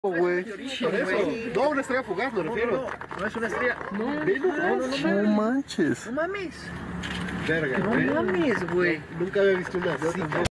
Güey. Por eso. No, una estrella fugaz, me refiero. No es una estrella. No manches. No mames. Verga, No güey. mames, güey. Nunca había visto una así.